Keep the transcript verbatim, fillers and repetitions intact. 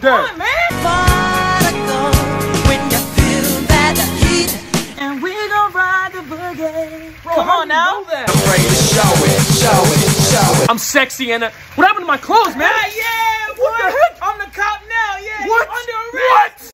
that? Come on, man. When you feel that heat, and we gon' ride the boogie. Bro, Come how on do you now. know that? I'm ready to show it, show it, show it. I'm sexy and uh, what happened to my clothes, man? Ah, yeah, What boy. the heck? I'm the cop now, yeah. What? You're under arrest. What?